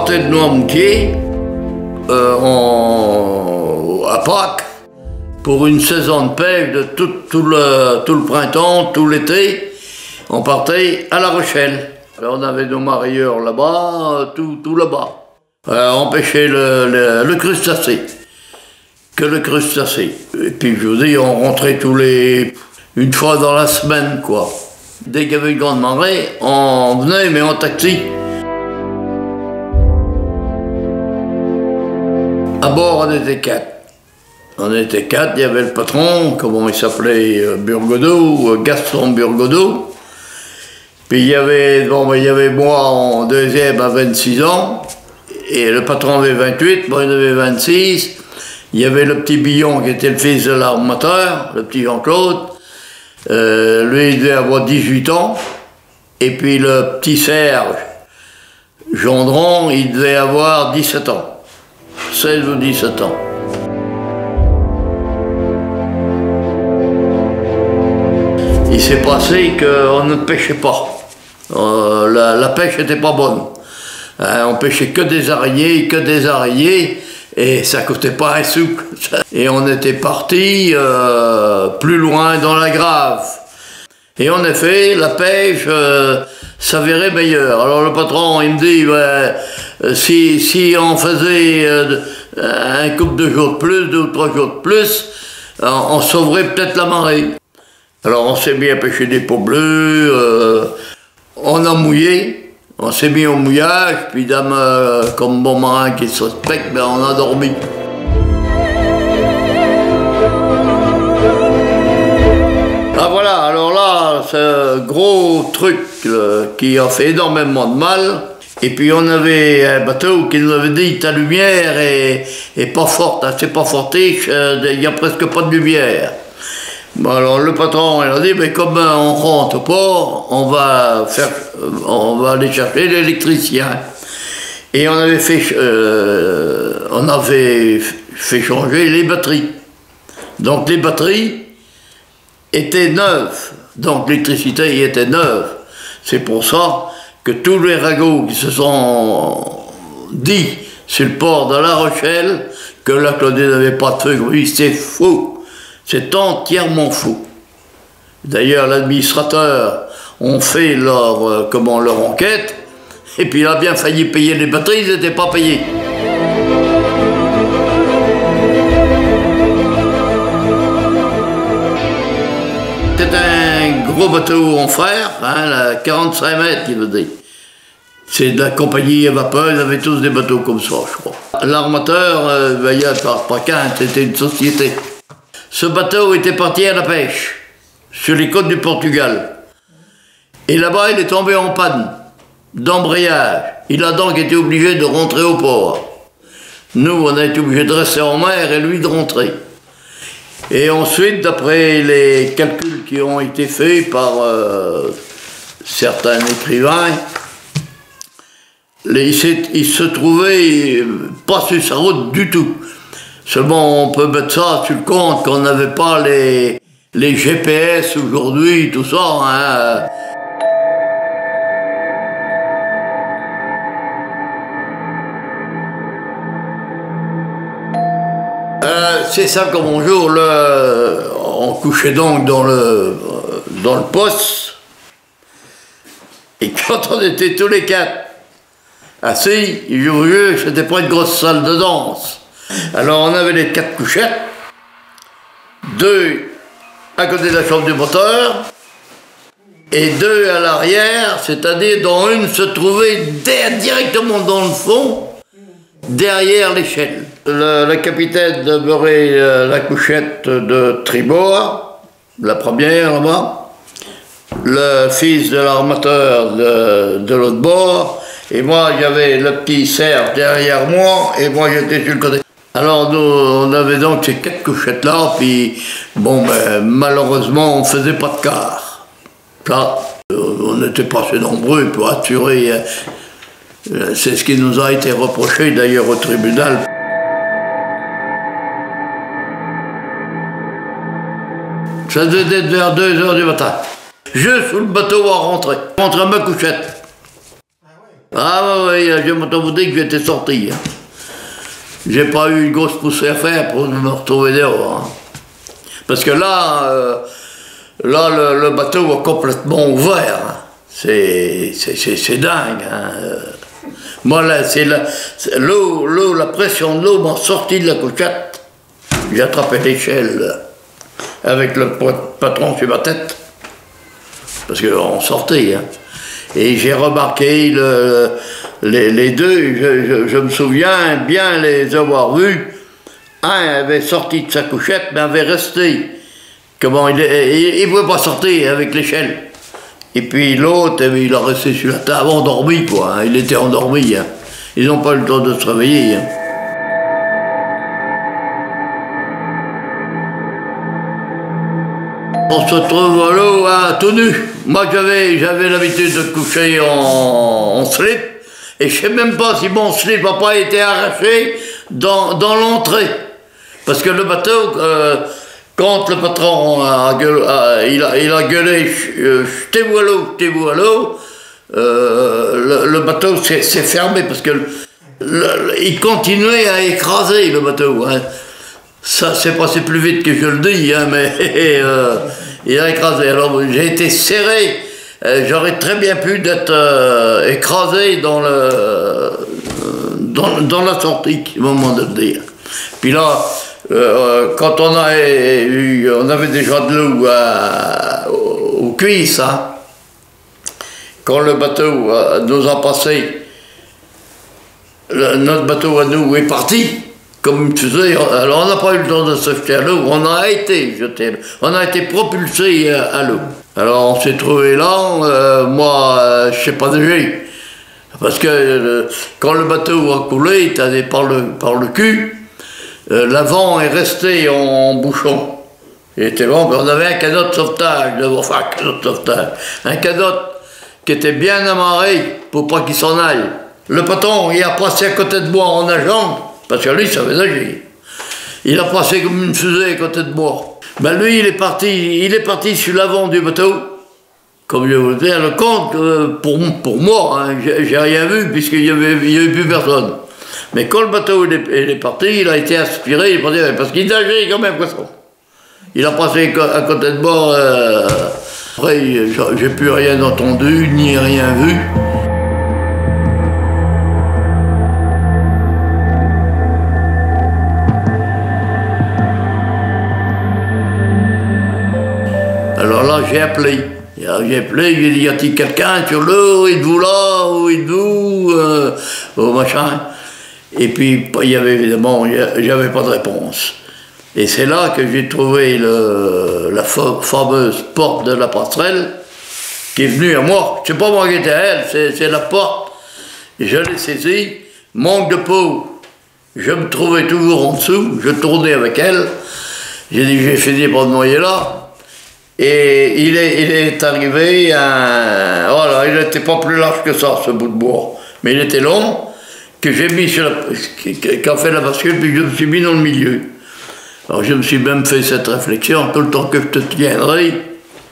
partait de Noirmoutier à Pâques pour une saison de pêche de tout le printemps, tout l'été. On partait à La Rochelle. Alors on avait nos marieurs là-bas, tout là-bas. On pêchait le crustacé, que le crustacé. Et puis je vous dis, on rentrait une fois dans la semaine, quoi. Dès qu'il y avait une grande marée, on venait, mais en taxi. À bord, on était 4. On était 4, il y avait le patron, comment il s'appelait, Burgodeau, Gaston Burgodeau. Puis il y avait moi en deuxième à 26 ans, et le patron avait 28, moi il avait 26. Il y avait le petit Billon qui était le fils de l'armateur, le petit Jean-Claude. Lui, il devait avoir 18 ans. Et puis le petit Serge Gendron, il devait avoir 17 ans. 16 ou 17 ans. Il s'est passé qu'on ne pêchait pas. La pêche n'était pas bonne. On pêchait que des araignées, et ça coûtait pas un sou. Et on était parti plus loin dans la Grave. Et en effet, la pêche s'avérait meilleure. Alors le patron, il me dit, si on faisait un couple de jours de plus, 2 ou 3 jours de plus, on sauverait peut-être la marée. Alors on s'est mis à pêcher des peaux bleues, on a mouillé, on s'est mis au mouillage, puis dame, comme bon marin qui se respecte, ben on a dormi. Ah voilà, alors là, c'est un gros truc qui a fait énormément de mal. Et puis on avait un bateau qui nous avait dit ta lumière est pas forte, c'est pas fortiche, il n'y a presque pas de lumière. Bon, alors le patron il a dit mais comme on rentre au port, on va aller chercher l'électricien. Et on avait fait changer les batteries. Donc les batteries étaient neuves, donc l'électricité était neuve. C'est pour ça que tous les ragots qui se sont dit sur le port de La Rochelle que la Claudie n'avait pas de feu, oui, c'est faux. C'est entièrement faux. D'ailleurs, l'administrateur ont fait leur enquête, et puis il a bien failli payer les batteries, ils n'étaient pas payés. C'est un gros bateau en fer, hein, 45 mètres, il veut dire. C'est de la compagnie à vapeur, ils avaient tous des bateaux comme ça, je crois. L'armateur, il y a pas qu'un, c'était une société. Ce bateau était parti à la pêche, sur les côtes du Portugal. Et là-bas, il est tombé en panne d'embrayage. Il a donc été obligé de rentrer au port. Nous, on a été obligés de rester en mer et lui de rentrer. Et ensuite, d'après les calculs qui ont été faits par certains écrivains, il se trouvait pas sur sa route du tout. Seulement, on peut mettre ça sur le compte qu'on n'avait pas les GPS aujourd'hui, tout ça. Hein. C'est ça comme bonjour, on couchait donc dans le poste. Et quand on était tous les 4 assis, je vous jure, c'était pas une grosse salle de danse. Alors on avait les 4 couchettes, 2 à côté de la chambre du moteur et 2 à l'arrière, c'est-à-dire dont une se trouvait directement dans le fond, derrière l'échelle. Le capitaine demeurait la couchette de tribord, la première là-bas, le fils de l'armateur de l'autre bord, et moi j'avais le petit Serge derrière moi, et moi j'étais sur le côté. Alors nous, on avait donc ces 4 couchettes-là, puis bon, ben, malheureusement, on ne faisait pas de quart. Ça, on n'était pas assez nombreux pour assurer. C'est ce qui nous a été reproché d'ailleurs au tribunal. Ça devait être vers 2 h du matin. Je sous le bateau à rentrer, contre ma couchette. Ah oui, je m'entends dire que j'étais sorti. Hein. J'ai pas eu une grosse poussée à faire pour me retrouver dehors. Hein. Parce que là, le bateau a complètement ouvert. Hein. C'est dingue. Hein. Moi, là, c'est l'eau, la pression de l'eau m'a sorti de la couchette. J'ai attrapé l'échelle avec le patron sur ma tête. Parce qu'on sortait. Hein. Et j'ai remarqué les deux, je me souviens bien les avoir vus. Un avait sorti de sa couchette, mais avait resté. Comment il ne pouvait pas sortir avec l'échelle. Et puis l'autre, il a resté sur la table, endormi quoi. Hein. Il était endormi. Hein. Ils n'ont pas eu le temps de se réveiller. Hein. On se trouve à l'eau tout nu. Moi j'avais l'habitude de coucher en slip. Et je ne sais même pas si mon slip n'a pas été arraché dans l'entrée. Parce que le bateau, quand le patron a gueulé jetez-vous à l'eau, jetez-vous à l'eau, le bateau s'est fermé parce que il continuait à écraser le bateau. Hein. Ça s'est passé plus vite que je le dis, hein, mais il a écrasé. Alors j'ai été serré, j'aurais très bien pu d'être écrasé dans la sortie, au moment de le dire. Puis là, quand on avait déjà de l'eau aux cuisses, hein, quand le bateau nous a passé, notre bateau à nous est parti, comme tu sais, alors on n'a pas eu le temps de se jeter à l'eau, on a été jeté, on a été propulsé à l'eau. Alors on s'est trouvé là, moi je ne sais pas nager, parce que quand le bateau a coulé, il était par le cul, l'avant est resté en bouchon. Il était bon, mais on avait un canot de sauvetage, un canot qui était bien amarré pour pas qu'il s'en aille. Le patron, il a passé à côté de moi en nageant, parce que lui, il savait nager. Il a passé comme une fusée à côté de moi. Ben lui, il est parti sur l'avant du bateau. Comme je vous le dis, le compte, pour moi, hein, j'ai rien vu, puisqu'il n'y avait plus personne. Mais quand le bateau il est parti, il a été aspiré, il est parti, parce qu'il nageait quand même, poisson. Il a passé à côté de moi. Après, j'ai plus rien entendu, ni rien vu. Alors là, j'ai appelé. J'ai dit, y a-t-il quelqu'un sur l'eau, êtes-vous là, ou êtes-vous, au machin. Et puis, il y avait évidemment, j'avais pas de réponse. Et c'est là que j'ai trouvé la fameuse porte de la passerelle, qui est venue à moi. C'est pas moi qui étais à elle, c'est la porte. Je l'ai saisie, manque de peau. Je me trouvais toujours en dessous, je tournais avec elle. J'ai dit, j'ai fini par me noyer là. Et il est arrivé, voilà, il n'était pas plus large que ça, ce bout de bois. Mais il était long, que j'ai mis sur qui a fait la bascule, puis je me suis mis dans le milieu. Alors je me suis même fait cette réflexion, tout le temps que je te tiendrai,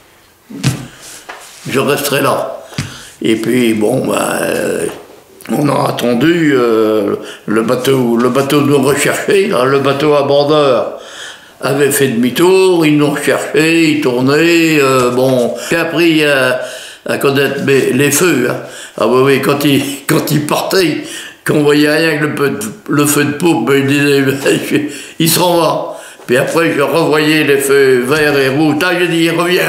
je resterai là. Et puis bon, on a attendu le bateau nous recherchait, le bateau à bordeur avait fait demi-tour, ils nous recherchaient, ils tournaient, bon, j'ai appris à connaître les feux. Hein. Ah oui, quand ils partaient, qu'on voyait rien que le feu de poupe, ils disaient, il s'en va. Puis après, je revoyais les feux verts et rouges, ah, j'ai dit, il revient.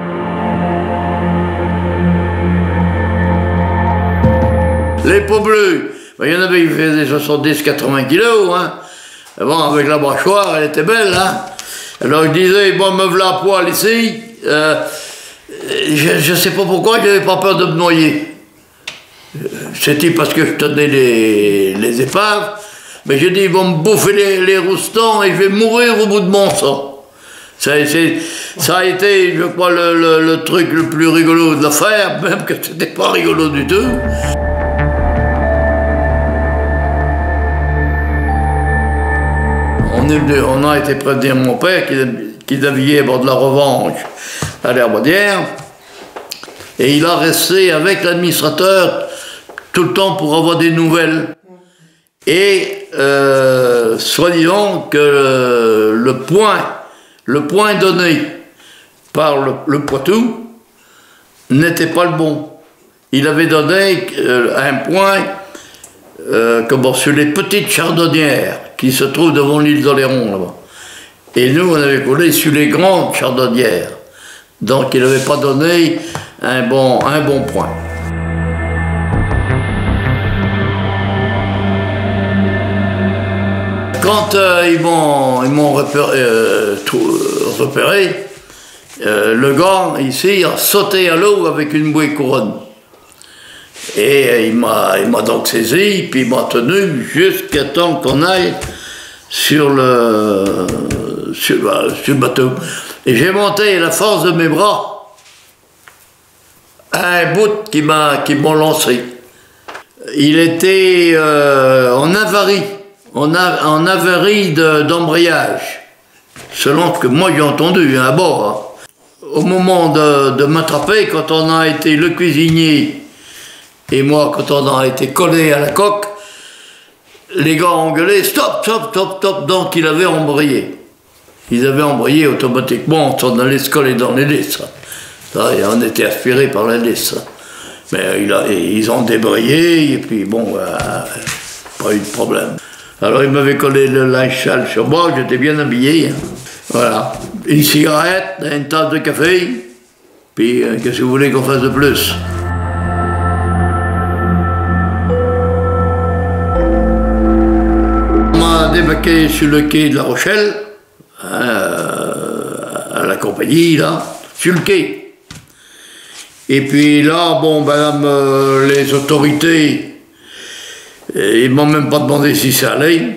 Les peaux bleues, ben, il y en avait qui faisaient 70-80 kilos, hein. Bon, avec la mâchoire, elle était belle, hein. Alors je disais, bon, me voilà à poil ici. Je ne sais pas pourquoi, je n'avais pas peur de me noyer. C'était parce que je tenais les épaves. Mais j'ai dit, ils vont me bouffer les roustons et je vais mourir au bout de mon sang. Ça a été, je crois, le truc le plus rigolo de l'affaire, même que c'était pas rigolo du tout. On a été prévenir mon père qui naviguait à bord de la Revanche à l'Herbaudière. Et il a resté avec l'administrateur tout le temps pour avoir des nouvelles. Et soi-disant que le point donné par le Poitou n'était pas le bon. Il avait donné un point sur les petites chardonnières qui se trouvent devant l'île d'Oléron là-bas. Et nous, on avait collé sur les grandes chardonnières. Donc il n'avait pas donné un bon point. Quand ils m'ont repéré, le gars ici a sauté à l'eau avec une bouée couronne. Et il m'a donc saisi, puis il m'a tenu jusqu'à temps qu'on aille sur le bateau. Et j'ai monté la force de mes bras à un bout qui m'ont lancé. Il était en avarie. En avarie d'embrayage, selon ce que moi j'ai entendu à bord. Au moment de m'attraper, quand on a été le cuisinier et moi, quand on a été collé à la coque, les gars ont gueulé stop, stop, stop, stop, donc ils avaient embrayé. Ils avaient embrayé automatiquement, on allait se coller dans l'hélice. Et on était aspiré par l'hélice. Mais ils ont débrayé et puis bon, pas eu de problème. Alors il m'avait collé le linge sale sur moi, j'étais bien habillé. Hein. Voilà. Une cigarette, une tasse de café, puis qu'est-ce que vous voulez qu'on fasse de plus? On m'a débarqué sur le quai de La Rochelle, à la compagnie, là, sur le quai. Et puis là, bon, les autorités, ils m'ont même pas demandé si ça allait.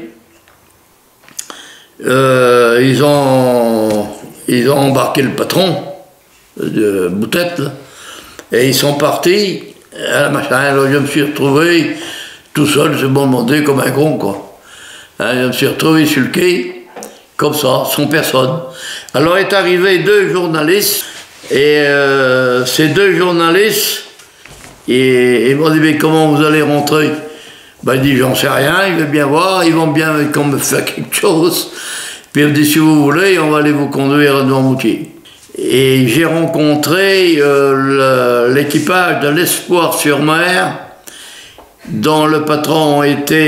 Ils ont embarqué le patron de Boutette, là, et ils sont partis à la machin. Alors je me suis retrouvé tout seul, je me demandais comme un con, quoi. Je me suis retrouvé sur le quai, comme ça, sans personne. Alors est arrivé 2 journalistes, et ces 2 journalistes, ils m'ont dit, mais comment vous allez rentrer? Ben, il dit, j'en sais rien, il veut bien voir, ils vont bien qu'on me fasse quelque chose. Puis il me dit, si vous voulez, on va aller vous conduire à Noirmoutier. Et j'ai rencontré l'équipage de l'Espoir-sur-Mer, dont le patron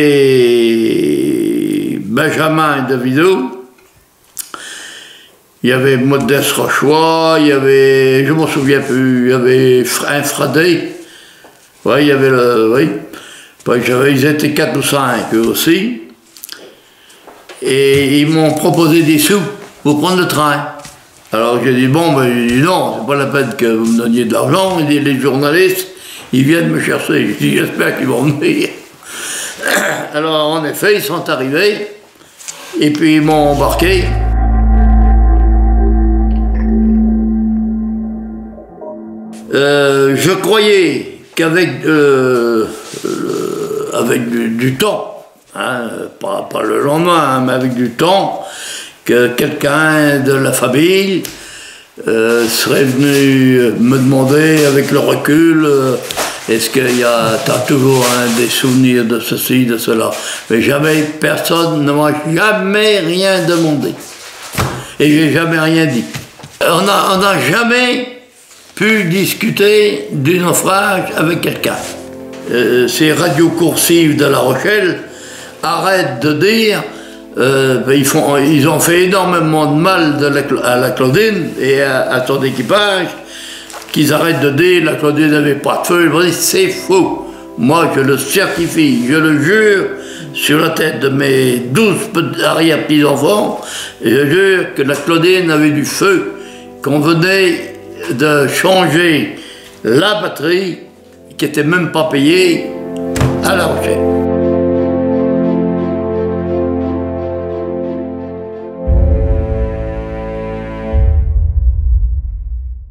était Benjamin de Vidot. Il y avait Modeste Rochois, il y avait, je ne m'en souviens plus, il y avait un Fradé. Oui, il y avait oui. Ils étaient 4 ou 5 eux aussi, et ils m'ont proposé des sous pour prendre le train. Alors j'ai dit, bon, non, c'est pas la peine que vous me donniez de l'argent. Il dit, les journalistes, ils viennent me chercher. Je dis, j'espère qu'ils vont venir. Alors en effet, ils sont arrivés, et puis ils m'ont embarqué. Je croyais qu'avec du temps, hein, pas le lendemain, hein, mais avec du temps, que quelqu'un de la famille serait venu me demander avec le recul, est-ce que t'as toujours des souvenirs de ceci, de cela. Mais jamais, personne ne m'a jamais rien demandé. Et j'ai jamais rien dit. On n'a jamais pu discuter du naufrage avec quelqu'un. Ces radios coursives de La Rochelle arrêtent de dire ils ont fait énormément de mal à la Claudine et à son équipage, qu'ils arrêtent de dire la Claudine n'avait pas de feu. C'est faux. Moi, je le certifie, je le jure sur la tête de mes 12 arrière-petits-enfants, et je jure que la Claudine avait du feu, qu'on venait de changer la batterie qui n'était même pas payée à La Rochelle.